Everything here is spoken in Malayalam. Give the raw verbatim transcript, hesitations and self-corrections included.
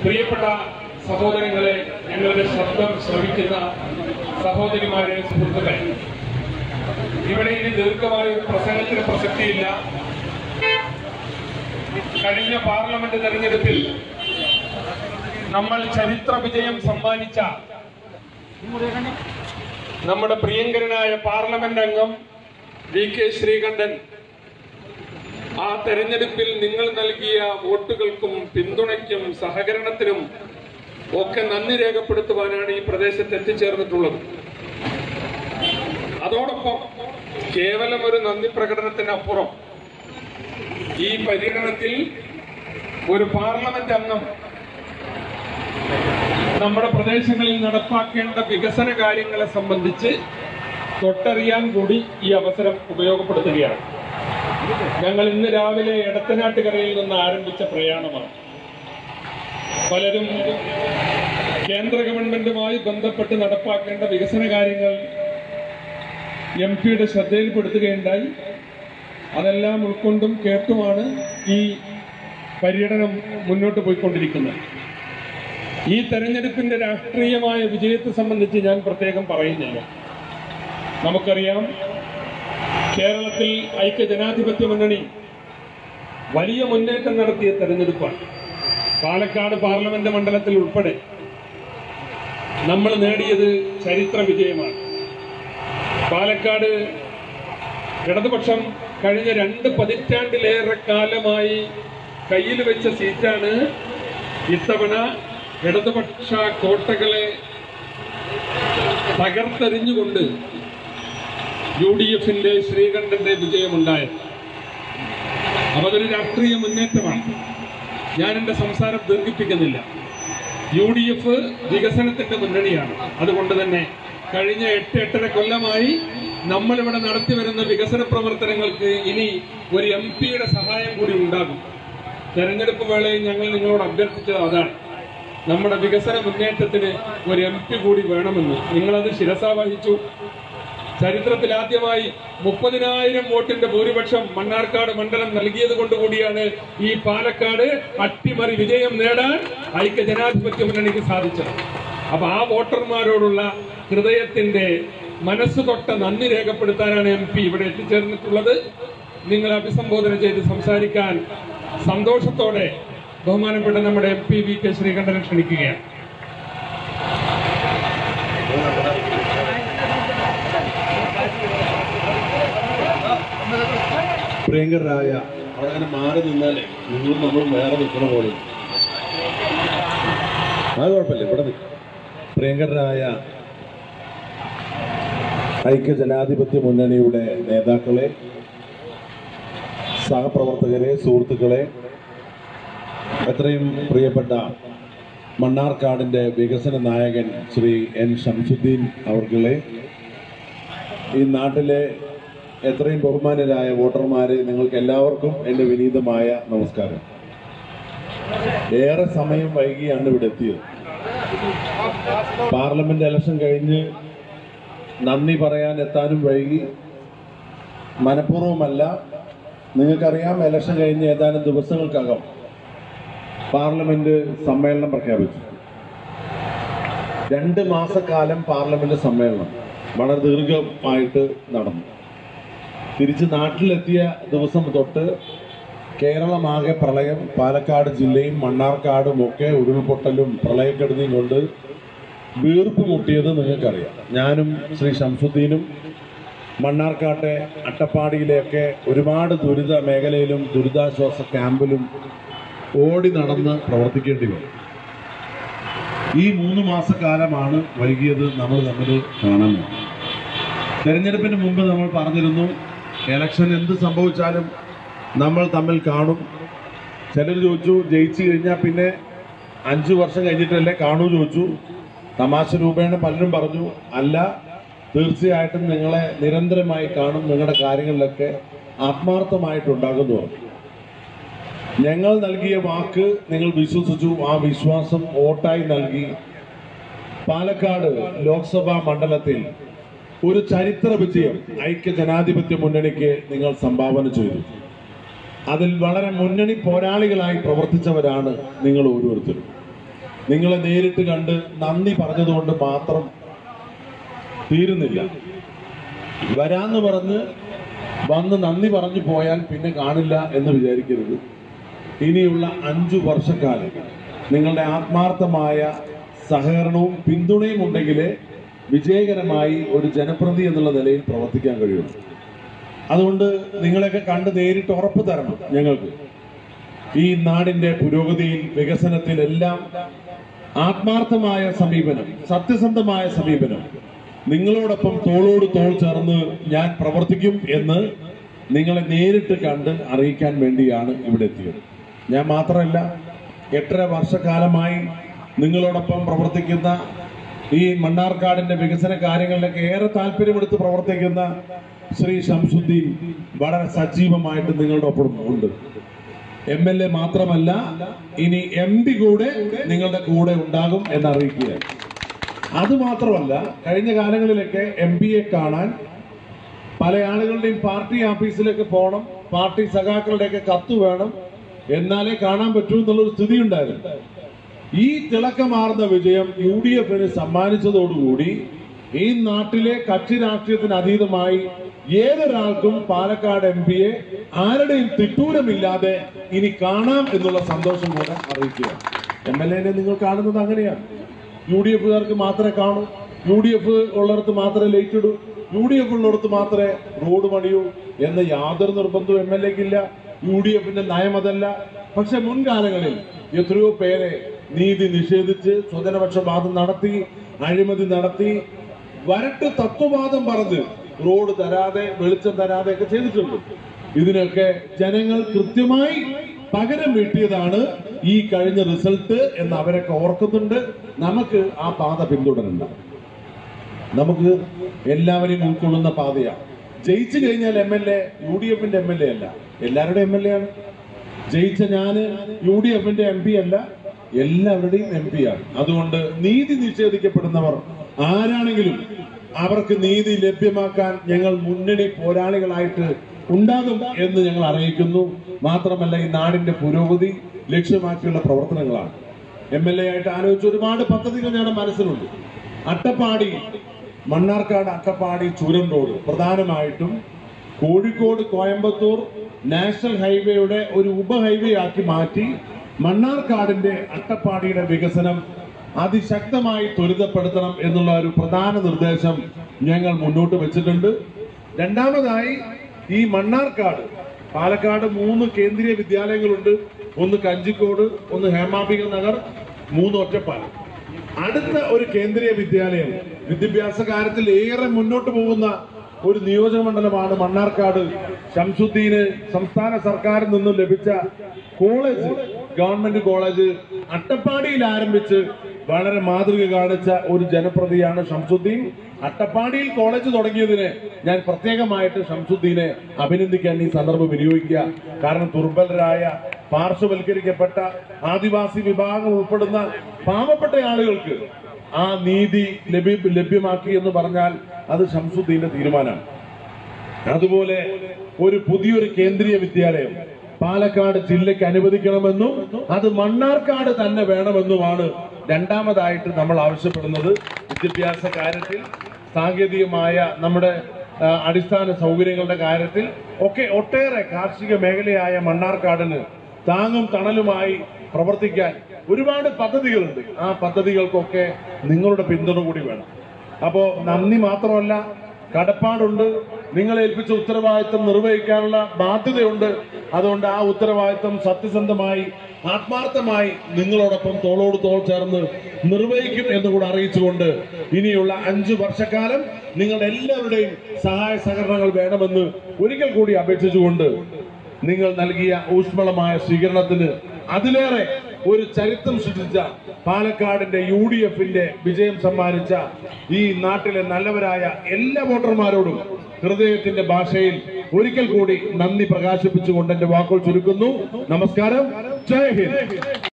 പ്രിയപ്പെട്ട സഹോദരങ്ങളെ, ഞങ്ങളുടെ ശബ്ദം ശ്രവിക്കുന്ന സഹോദരിമാരെ, സുഹൃത്തുക്കളെ, ഇവിടെ ഇനി ദീർഘമായ പ്രസംഗത്തിന് പ്രസക്തിയില്ല. കഴിഞ്ഞ പാർലമെന്റ് തെരഞ്ഞെടുപ്പിൽ നമ്മൾ ചരിത്ര വിജയം സമ്മാനിച്ച നമ്മുടെ പ്രിയങ്കരനായ പാർലമെന്റ് അംഗം വി കെ ശ്രീകണ്ഠൻ ആ തെരഞ്ഞെടുപ്പിൽ നിങ്ങൾ നൽകിയ വോട്ടുകൾക്കും പിന്തുണയ്ക്കും സഹകരണത്തിനും ഒക്കെ നന്ദി രേഖപ്പെടുത്തുവാനാണ് ഈ പ്രദേശത്ത് എത്തിച്ചേർന്നിട്ടുള്ളത്. അതോടൊപ്പം കേവലം ഒരു നന്ദി പ്രകടനത്തിനപ്പുറം ഈ പര്യടനത്തിൽ ഒരു പാർലമെന്റ് അംഗം നമ്മുടെ പ്രദേശങ്ങളിൽ നടപ്പാക്കേണ്ട വികസന കാര്യങ്ങളെ സംബന്ധിച്ച് തൊട്ടറിയാൻ കൂടി ഈ അവസരം ഉപയോഗപ്പെടുത്തുകയാണ്. ഞങ്ങൾ ഇന്ന് രാവിലെ എടത്തനാട്ടുകരയിൽ നിന്ന് ആരംഭിച്ച പ്രയാണമാണ്. പലരും കേന്ദ്ര ഗവൺമെന്റുമായി ബന്ധപ്പെട്ട് നടപ്പാക്കേണ്ട വികസന കാര്യങ്ങൾ എം പിയുടെ ശ്രദ്ധയിൽപ്പെടുത്തുകയുണ്ടായി. അതെല്ലാം ഉൾക്കൊണ്ടും കേട്ടുമാണ് ഈ പര്യടനം മുന്നോട്ട് പോയിക്കൊണ്ടിരിക്കുന്നത്. ഈ തെരഞ്ഞെടുപ്പിന്റെ രാഷ്ട്രീയമായ വിജയത്തെ സംബന്ധിച്ച് ഞാൻ പ്രത്യേകം പറയുന്നില്ല. നമുക്കറിയാം, കേരളത്തിൽ ഐക്യ ജനാധിപത്യ മുന്നണി വലിയ മുന്നേറ്റം നടത്തിയ തെരഞ്ഞെടുപ്പാണ്. പാലക്കാട് പാർലമെന്റ് മണ്ഡലത്തിൽ ഉൾപ്പെടെ നമ്മൾ നേടിയത് ചരിത്ര വിജയമാണ്. പാലക്കാട് ഇടതുപക്ഷം കഴിഞ്ഞ രണ്ട് പതിറ്റാണ്ടിലേറെ കാലമായി കയ്യിൽ വെച്ച സീറ്റാണ് ഇത്തവണ ഇടതുപക്ഷ കോട്ടകളെ തകർത്തെറിഞ്ഞുകൊണ്ട് യു ഡി എഫിന്റെ ശ്രീകണ്ഠന്റെ വിജയമുണ്ടായത്. അപ്പൊ അതൊരു രാഷ്ട്രീയ മുന്നേറ്റമാണ്. ഞാൻ എന്റെ സംസാരം ദീർഘിപ്പിക്കുന്നില്ല. യു ഡി എഫ് വികസനത്തിന്റെ മുന്നണിയാണ്. അതുകൊണ്ട് തന്നെ കഴിഞ്ഞ എട്ട് എട്ടര കൊല്ലമായി നമ്മളിവിടെ നടത്തി വരുന്ന വികസന പ്രവർത്തനങ്ങൾക്ക് ഇനി ഒരു എം പിയുടെ സഹായം കൂടി ഉണ്ടാകും. തെരഞ്ഞെടുപ്പ് വേളയിൽ ഞങ്ങൾ നിങ്ങളോട് അഭ്യർത്ഥിച്ചത് അതാണ്. നമ്മുടെ വികസന മുന്നേറ്റത്തിന് ഒരു എം പി കൂടി വേണമെന്ന്. നിങ്ങളത് ശിരസാവഹിച്ചു. ചരിത്രത്തിൽ ആദ്യമായി മുപ്പതിനായിരം വോട്ടിന്റെ ഭൂരിപക്ഷം മണ്ണാർക്കാട് മണ്ഡലം നൽകിയത് കൊണ്ടുകൂടിയാണ് ഈ പാലക്കാട് അട്ടിമറി വിജയം നേടാൻ ഐക്യ ജനാധിപത്യ മുന്നണിക്ക് സാധിച്ചത്. അപ്പൊ ആ വോട്ടർമാരോടുള്ള ഹൃദയത്തിന്റെ മനസ്സ് തൊട്ട നന്ദി രേഖപ്പെടുത്താനാണ് എം പി ഇവിടെ എത്തിച്ചേർന്നിട്ടുള്ളത്. നിങ്ങൾ അഭിസംബോധന ചെയ്ത് സംസാരിക്കാൻ സന്തോഷത്തോടെ ബഹുമാനപ്പെട്ട നമ്മുടെ എം പി വി കെ ശ്രീകണ്ഠനെ ക്ഷണിക്കുകയാണ്. പ്രിയങ്കരായ, അവിടെ മാറി നിന്നാലേ നിങ്ങളും നമ്മളും വേറെ നിൽക്കണ പോലെ. അത് കുഴപ്പമില്ല, ഇവിടെ നിൽക്കും. പ്രിയങ്കരായ ഐക്യ ജനാധിപത്യ മുന്നണിയുടെ നേതാക്കളെ, സഹപ്രവർത്തകരെ, സുഹൃത്തുക്കളെ, എത്രയും പ്രിയപ്പെട്ട മണ്ണാർക്കാടിൻ്റെ വികസന നായകൻ ശ്രീ എൻ ഷംസുദ്ദീൻ അവർകളെ, ഈ നാട്ടിലെ എത്രയും ബഹുമാനരായ വോട്ടർമാരെ, നിങ്ങൾക്ക് എല്ലാവർക്കും എൻ്റെ വിനീതമായ നമസ്കാരം. ഏറെ സമയം വൈകിയാണ് ഇവിടെ എത്തിയത്. പാർലമെന്റ് ഇലക്ഷൻ കഴിഞ്ഞ് നന്ദി പറയാൻ എത്താനും വൈകി. മനഃപൂർവ്വമല്ല. നിങ്ങൾക്കറിയാം, ഇലക്ഷൻ കഴിഞ്ഞ് ഏതാനും ദിവസങ്ങൾക്കകം പാർലമെന്റ് സമ്മേളനം പ്രഖ്യാപിച്ചു. രണ്ട് മാസക്കാലം പാർലമെന്റ് സമ്മേളനം വളരെ ദീർഘമായിട്ട് നടന്നു. തിരിച്ച് നാട്ടിലെത്തിയ ദിവസം തൊട്ട് കേരളമാകെ പ്രളയം. പാലക്കാട് ജില്ലയും മണ്ണാർക്കാടും ഒക്കെ ഉരുൾപൊട്ടലും പ്രളയക്കെടുതിയും കൊണ്ട് വീർപ്പ് മുട്ടിയത് നിങ്ങൾക്കറിയാം. ഞാനും ശ്രീ ഷംസുദ്ദീനും മണ്ണാർക്കാട്ടെ അട്ടപ്പാടിയിലെയൊക്കെ ഒരുപാട് ദുരിത മേഖലയിലും ദുരിതാശ്വാസ ക്യാമ്പിലും ഓടി നടന്ന് പ്രവർത്തിക്കേണ്ടി വരും. ഈ മൂന്ന് മാസക്കാലമാണ് വൈകിയത് നമ്മൾ തമ്മിൽ കാണുന്നത്. തെരഞ്ഞെടുപ്പിന് മുമ്പ് നമ്മൾ പറഞ്ഞിരുന്നു, ഇലക്ഷൻ എന്ത് സംഭവിച്ചാലും നമ്മൾ തമ്മിൽ കാണും. ചിലർ ചോദിച്ചു, ജയിച്ചു കഴിഞ്ഞാൽ പിന്നെ അഞ്ചു വർഷം കഴിഞ്ഞിട്ടല്ലേ കാണൂ ചോദിച്ചു. തമാശ രൂപേണ പലരും പറഞ്ഞു, അല്ല, തീർച്ചയായിട്ടും നിങ്ങളെ നിരന്തരമായി കാണും, നിങ്ങളുടെ കാര്യങ്ങളിലൊക്കെ ആത്മാർത്ഥമായിട്ടുണ്ടാകുന്നു. ഞങ്ങൾ നൽകിയ വാക്ക് നിങ്ങൾ വിശ്വസിച്ചു. ആ വിശ്വാസം വോട്ടായി നൽകി പാലക്കാട് ലോക്സഭാ മണ്ഡലത്തിൽ ഒരു ചരിത്ര വിജയം ഐക്യ ജനാധിപത്യ മുന്നണിക്ക് നിങ്ങൾ സംഭാവന ചെയ്തു. അതിൽ വളരെ മുന്നണി പോരാളികളായി പ്രവർത്തിച്ചവരാണ് നിങ്ങൾ ഓരോരുത്തരും. നിങ്ങളെ നേരിട്ട് കണ്ട് നന്ദി പറഞ്ഞതുകൊണ്ട് മാത്രം തീരുന്നില്ല. വരാന്ന് പറഞ്ഞ് വന്ന് നന്ദി പറഞ്ഞു പോയാൽ പിന്നെ കാണില്ല എന്ന് വിചാരിക്കരുത്. ഇനിയുള്ള അഞ്ചു വർഷക്കാലം നിങ്ങളുടെ ആത്മാർത്ഥമായ സഹകരണവും പിന്തുണയും ഉണ്ടെങ്കിലേ വിജയകരമായി ഒരു ജനപ്രതി എന്നുള്ള നിലയിൽ പ്രവർത്തിക്കാൻ കഴിയുള്ളൂ. അതുകൊണ്ട് നിങ്ങളെയൊക്കെ കണ്ട് നേരിട്ട് ഉറപ്പ് തരണം ഞങ്ങൾക്ക്. ഈ നാടിന്റെ പുരോഗതിയിൽ, വികസനത്തിൽ എല്ലാം ആത്മാർത്ഥമായ സമീപനം, സത്യസന്ധമായ സമീപനം, നിങ്ങളോടൊപ്പം തോളോട് തോൾ ചേർന്ന് ഞാൻ പ്രവർത്തിക്കും എന്ന് നിങ്ങളെ നേരിട്ട് കണ്ട് അറിയിക്കാൻ വേണ്ടിയാണ് ഇവിടെ എത്തിയത്. ഞാൻ മാത്രമല്ല, എട്ടര വർഷക്കാലമായി നിങ്ങളോടൊപ്പം പ്രവർത്തിക്കുന്ന, ഈ മണ്ണാർക്കാടിന്റെ വികസന കാര്യങ്ങളിലൊക്കെ ഏറെ താല്പര്യമെടുത്ത് പ്രവർത്തിക്കുന്ന ശ്രീ ശംസുദ്ദീൻ വളരെ സജീവമായിട്ട് നിങ്ങളുടെ ഒപ്പം ഉണ്ട്. എം എൽ എ മാത്രമല്ല, ഇനി എം പി കൂടെ നിങ്ങളുടെ കൂടെ ഉണ്ടാകും എന്നറിയിക്കുക. അത് മാത്രമല്ല, കഴിഞ്ഞ കാലങ്ങളിലൊക്കെ എം പിയെ കാണാൻ പല ആളുകളുടെയും പാർട്ടി ഓഫീസിലേക്ക് പോകണം, പാർട്ടി സഖാക്കളുടെയൊക്കെ കത്ത് വേണം, എന്നാലേ കാണാൻ പറ്റൂ എന്നുള്ളൊരു സ്ഥിതി ഉണ്ടായിരുന്നു. ഈ തിളക്കമാർന്ന വിജയം യു ഡി എഫിന് സമ്മാനിച്ചതോടുകൂടി ഈ നാട്ടിലെ കക്ഷി രാഷ്ട്രീയത്തിന് അതീതമായി ഏതൊരാൾക്കും പാലക്കാട് എം പിയെ ആരുടെയും തിട്ടൂരമില്ലാതെ ഇനി കാണാം എന്നുള്ള സന്തോഷം കൂടെ അറിയിക്കുക. എം എൽ എനെ നിങ്ങൾ കാണുന്നത് അങ്ങനെയാണ്. യു ഡി എഫുകാർക്ക് മാത്രമേ കാണൂ, യു ഡി എഫ് ഉള്ളിടത്ത് മാത്രമേ ലൈറ്റ് ഇടൂ, യു ഡി എഫ് ഉള്ളിടത്ത് മാത്രമേ റോഡ് പണിയൂ എന്ന യാതൊരു നിർബന്ധവും എം എൽ എക്കില്ല. യു ഡി എഫിന്റെ നയമതല്ല. പക്ഷെ മുൻകാലങ്ങളിൽ എത്രയോ പേരെ നീതി നിഷേധിച്ച് സ്വജനപക്ഷപാതം നടത്തി, അഴിമതി നടത്തി, വരട്ട് തത്വവാദം പറഞ്ഞ് റോഡ് തരാതെ, വെളിച്ചം തരാതെ ഒക്കെ ചെയ്തിട്ടുണ്ട്. ഇതിനൊക്കെ ജനങ്ങൾ കൃത്യമായി പകരം വീട്ടിയതാണ് ഈ കഴിഞ്ഞ റിസൾട്ട് എന്ന് അവരൊക്കെ ഓർക്കുന്നുണ്ട്. നമുക്ക് ആ പാത പിന്തുടരണ്ട. നമുക്ക് എല്ലാവരെയും ഉൾക്കൊള്ളുന്ന പാതയാണ്. ജയിച്ചു കഴിഞ്ഞാൽ M L A U D എഫിന്റെ എം എൽ എ അല്ല, എല്ലാവരുടെയും എം എൽ എ ആണ്. ജയിച്ച ഞാന് യു ഡി എഫിന്റെ എം പി അല്ല, എല്ലാവരുടെയും എം പി ആണ്. അതുകൊണ്ട് നീതി നിഷേധിക്കപ്പെടുന്നവർ ആരാണെങ്കിലും അവർക്ക് നീതി ലഭ്യമാക്കാൻ ഞങ്ങൾ മുന്നണി പോരാളികളായിട്ട് ഉണ്ടാകും എന്ന് ഞങ്ങൾ അറിയിക്കുന്നു. മാത്രമല്ല, ഈ നാടിന്റെ പുരോഗതി ലക്ഷ്യമാക്കിയുള്ള പ്രവർത്തനങ്ങളാണ്. എം എൽ എ ആയിട്ട് ആലോചിച്ച ഒരുപാട് പദ്ധതികൾ ഞങ്ങളുടെ മനസ്സിലുണ്ട്. അട്ടപ്പാടി, മണ്ണാർക്കാട് അട്ടപ്പാടി ചുരം റോഡ് പ്രധാനമായിട്ടും കോഴിക്കോട് കോയമ്പത്തൂർ നാഷണൽ ഹൈവേയുടെ ഒരു ഉപ ഹൈവേ ആക്കി മാറ്റി മണ്ണാർക്കാടിന്റെ അട്ടപ്പാടിയുടെ വികസനം അതിശക്തമായി ത്വരിതപ്പെടുത്തണം എന്നുള്ള ഒരു പ്രധാന നിർദ്ദേശം ഞങ്ങൾ മുന്നോട്ട് വെച്ചിട്ടുണ്ട്. രണ്ടാമതായി, ഈ മണ്ണാർക്കാട്, പാലക്കാട് മൂന്ന് കേന്ദ്രീയ വിദ്യാലയങ്ങളുണ്ട്. ഒന്ന് കഞ്ചിക്കോട്, ഒന്ന് ഹേമാംബിക നഗർ, മൂന്ന് ഒറ്റപ്പാലം. അടുത്ത ഒരു കേന്ദ്രീയ വിദ്യാലയം വിദ്യാഭ്യാസ കാര്യത്തിൽ ഏറെ മുന്നോട്ട് പോകുന്ന ഒരു നിയോജക മണ്ഡലമാണ് മണ്ണാർക്കാട്. ശംസുദ്ദീന് സംസ്ഥാന സർക്കാരിൽ നിന്നും ലഭിച്ച കോളേജ്, ഗവൺമെന്റ് കോളേജ് അട്ടപ്പാടിയിൽ ആരംഭിച്ച് വളരെ മാതൃക കാണിച്ച ഒരു ജനപ്രതിയാണ് ശംസുദ്ദീൻ. അട്ടപ്പാടിയിൽ കോളേജ് തുടങ്ങിയതിന് ഞാൻ പ്രത്യേകമായിട്ട് ശംസുദ്ദീനെ അഭിനന്ദിക്കാൻ ഈ സന്ദർഭം വിനിയോഗിക്കുക. കാരണം ദുർബലരായ, പാർശ്വവൽക്കരിക്കപ്പെട്ട ആദിവാസി വിഭാഗം ഉൾപ്പെടുന്ന പാവപ്പെട്ട ആളുകൾക്ക് ആ നീതി ലഭ്യ ലഭ്യമാക്കി എന്ന് പറഞ്ഞാൽ അത് ശംസുദ്ദീന്റെ തീരുമാനമാണ്. അതുപോലെ ഒരു പുതിയൊരു കേന്ദ്രീയ വിദ്യാലയം പാലക്കാട് ജില്ലയ്ക്ക് അനുവദിക്കണമെന്നും അത് മണ്ണാർക്കാട് തന്നെ വേണമെന്നുമാണ് രണ്ടാമതായിട്ട് നമ്മൾ ആവശ്യപ്പെടുന്നത്. വിദ്യാഭ്യാസ കാര്യത്തിൽ, സാങ്കേതികമായ നമ്മുടെ അടിസ്ഥാന സൗകര്യങ്ങളുടെ കാര്യത്തിൽ ഒക്കെ ഒട്ടേറെ കാർഷിക മേഖലയായ മണ്ണാർക്കാടിന് താങ്ങും തണലുമായി പ്രവർത്തിക്കാൻ ഒരുപാട് പദ്ധതികളുണ്ട്. ആ പദ്ധതികൾക്കൊക്കെ നിങ്ങളുടെ പിന്തുണ കൂടി വേണം. അപ്പോ നന്ദി മാത്രമല്ല, കടപ്പാടുണ്ട്. നിങ്ങളെ ഏൽപ്പിച്ച ഉത്തരവാദിത്വം നിർവഹിക്കാനുള്ള ബാധ്യതയുണ്ട്. അതുകൊണ്ട് ആ ഉത്തരവാദിത്വം സത്യസന്ധമായി, ആത്മാർത്ഥമായി നിങ്ങളോടൊപ്പം തോളോട് തോൾ ചേർന്ന് നിർവഹിക്കും എന്നുകൂടെ അറിയിച്ചുകൊണ്ട് ഇനിയുള്ള അഞ്ചു വർഷക്കാലം നിങ്ങളുടെ എല്ലാവരുടെയും സഹായ സഹകരണങ്ങൾ വേണമെന്ന് ഒരിക്കൽ കൂടി അപേക്ഷിച്ചുകൊണ്ട് നിങ്ങൾ നൽകിയ ഊഷ്മളമായ സ്വീകരണത്തിന് അതിലേറെ ഒരു ചരിത്രം സൃഷ്ടിച്ച പാലക്കാടിന്റെ യു ഡി എഫിന്റെ വിജയം സമ്മാനിച്ച ഈ നാട്ടിലെ നല്ലവരായ എല്ലാ വോട്ടർമാരോടും ഹൃദയത്തിന്റെ ഭാഷയിൽ ഒരിക്കൽ കൂടി നന്ദി പ്രകാശിപ്പിച്ചുകൊണ്ട് എന്റെ വാക്കുകൾ ചുരുക്കുന്നു. നമസ്കാരം. ജയ് ഹിന്ദ്.